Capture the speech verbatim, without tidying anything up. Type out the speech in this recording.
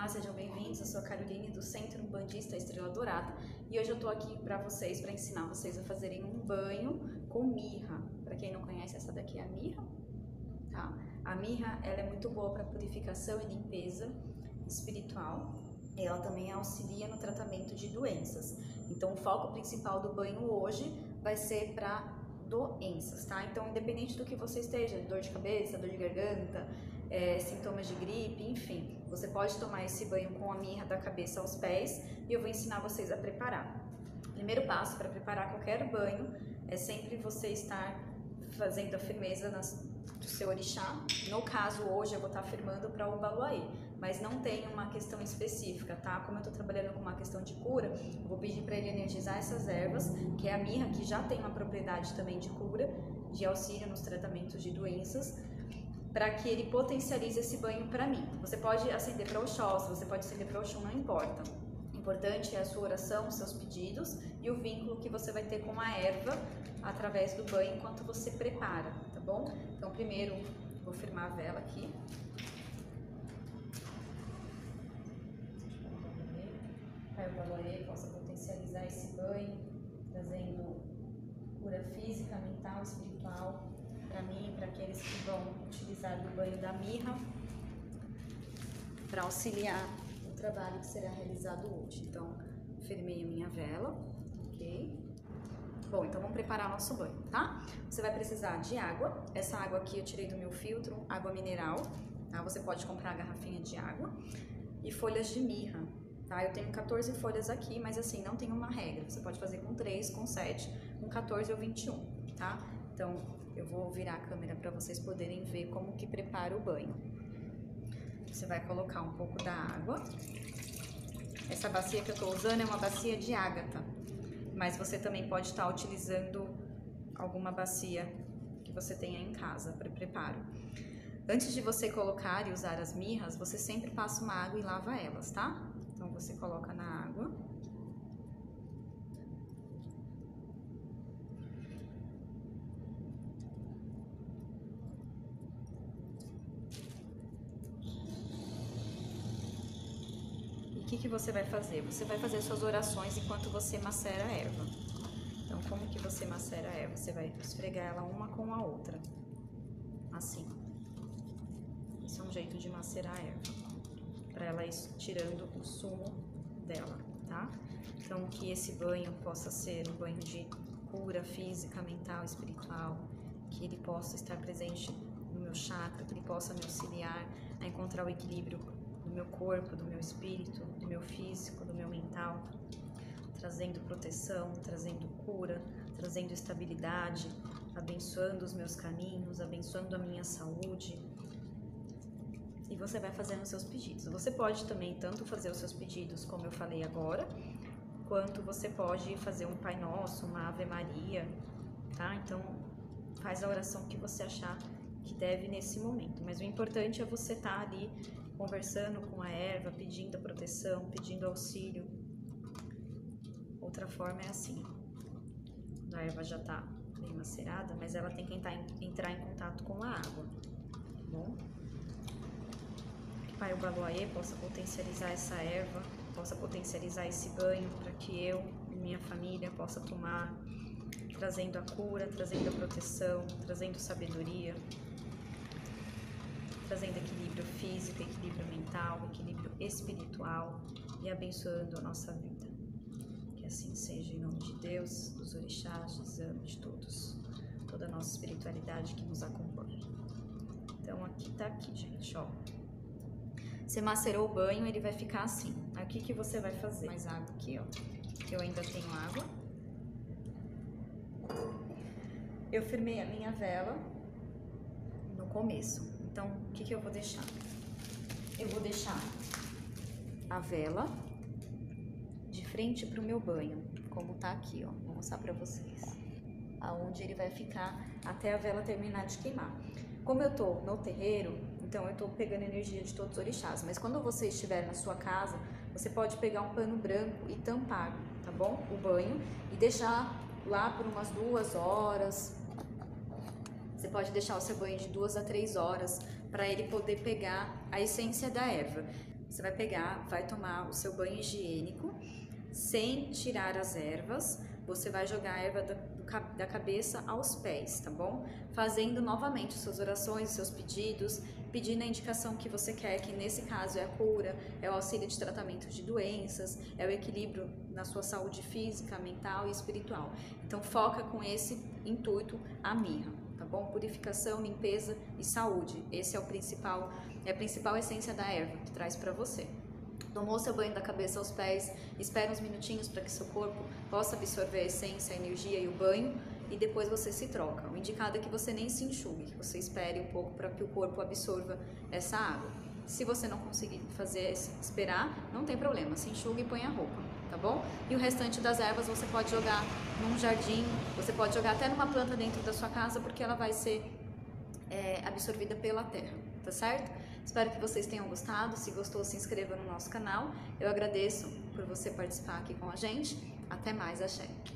Olá, sejam bem-vindos. Eu sou a Caroline do Centro Umbandista Estrela Dourada e hoje eu tô aqui para vocês, para ensinar vocês a fazerem um banho com mirra. Para quem não conhece, essa daqui é a mirra, tá? A mirra, ela é muito boa para purificação e limpeza espiritual. Ela também auxilia no tratamento de doenças. Então, o foco principal do banho hoje vai ser para doenças, tá? Então, independente do que você esteja, dor de cabeça, dor de garganta, é, sintomas de gripe, enfim, você pode tomar esse banho com a mirra da cabeça aos pés e eu vou ensinar vocês a preparar. O primeiro passo para preparar qualquer banho é sempre você estar fazendo a firmeza nas, do seu orixá. No caso, hoje eu vou estar firmando para o Baluaê, mas não tem uma questão específica, tá? Como eu estou trabalhando com uma questão de cura, eu vou pedir para ele energizar essas ervas, que é a mirra, que já tem uma propriedade também de cura, de auxílio nos tratamentos de doenças, para que ele potencialize esse banho para mim. Você pode acender para Oxóssi, você pode acender para Oxum, não importa. O importante é a sua oração, os seus pedidos e o vínculo que você vai ter com a erva através do banho enquanto você prepara, tá bom? Então, primeiro, vou firmar a vela aqui. Para o Baluaê possa potencializar esse banho, trazendo cura física, mental, espiritual, para mim, para aqueles que vão utilizar do banho da mirra, para auxiliar o trabalho que será realizado hoje. Então, firmei a minha vela, ok? Bom, então vamos preparar nosso banho, tá? Você vai precisar de água. Essa água aqui eu tirei do meu filtro, água mineral, tá? Você pode comprar a garrafinha de água e folhas de mirra, tá? Eu tenho quatorze folhas aqui, mas assim, não tem uma regra. Você pode fazer com três, com sete, com quatorze ou vinte e um, tá? Então, eu vou virar a câmera para vocês poderem ver como que prepara o banho. Você vai colocar um pouco da água. Essa bacia que eu estou usando é uma bacia de ágata, mas você também pode estar utilizando alguma bacia que você tenha em casa para preparo. Antes de você colocar e usar as mirras, você sempre passa uma água e lava elas, tá? Então você coloca na água. O que, que você vai fazer? Você vai fazer suas orações enquanto você macera a erva. Então, como que você macera a erva? Você vai esfregar ela uma com a outra, assim. Esse é um jeito de macerar a erva, para ela ir tirando o sumo dela, tá? Então, que esse banho possa ser um banho de cura física, mental, espiritual, que ele possa estar presente no meu chakra, que ele possa me auxiliar a encontrar o equilíbrio do meu corpo, do meu espírito, do meu físico, do meu mental, trazendo proteção, trazendo cura, trazendo estabilidade, abençoando os meus caminhos, abençoando a minha saúde. E você vai fazendo os seus pedidos. Você pode também tanto fazer os seus pedidos, como eu falei agora, quanto você pode fazer um Pai Nosso, uma Ave Maria, tá? Então, faz a oração que você achar que deve nesse momento. Mas o importante é você estar ali conversando com a erva, pedindo a proteção, pedindo auxílio. Outra forma é assim, a erva já está bem macerada, mas ela tem que entrar em, entrar em contato com a água, tá bom? Que Pai Baluaê possa potencializar essa erva, possa potencializar esse banho, para que eu e minha família possa tomar, trazendo a cura, trazendo a proteção, trazendo sabedoria, trazendo equilíbrio físico, equilíbrio mental, equilíbrio espiritual e abençoando a nossa vida. Que assim seja, em nome de Deus, dos orixás, de Zan, de todos, toda a nossa espiritualidade que nos acompanha. Então aqui tá aqui, gente, ó. Você macerou o banho, ele vai ficar assim. Aqui que você vai fazer mais água aqui, ó. Eu ainda tenho água. Eu firmei a minha vela no começo. Então, o que, que eu vou deixar? Eu vou deixar a vela de frente para o meu banho, como tá aqui, ó. Vou mostrar para vocês. Aonde ele vai ficar até a vela terminar de queimar. Como eu tô no terreiro, então eu tô pegando energia de todos os orixás. Mas quando você estiver na sua casa, você pode pegar um pano branco e tampar, tá bom? O banho e deixar lá por umas duas horas. Você pode deixar o seu banho de duas a três horas para ele poder pegar a essência da erva. Você vai pegar, vai tomar o seu banho higiênico, sem tirar as ervas. Você vai jogar a erva da, do, da cabeça aos pés, tá bom? Fazendo novamente suas orações, seus pedidos, pedindo a indicação que você quer, que nesse caso é a cura, é o auxílio de tratamento de doenças, é o equilíbrio na sua saúde física, mental e espiritual. Então foca com esse intuito a mirra, tá bom? Purificação, limpeza e saúde. Esse é o principal, é a principal essência da erva que traz para você. Tomou seu banho da cabeça aos pés, espera uns minutinhos para que seu corpo possa absorver a essência, a energia e o banho, e depois você se troca. O indicado é que você nem se enxugue, que você espere um pouco para que o corpo absorva essa água. Se você não conseguir fazer, esperar, não tem problema, se enxuga e põe a roupa, tá bom? E o restante das ervas você pode jogar num jardim, você pode jogar até numa planta dentro da sua casa, porque ela vai ser é, absorvida pela terra, tá certo? Espero que vocês tenham gostado. Se gostou, se inscreva no nosso canal. Eu agradeço por você participar aqui com a gente. Até mais, axé!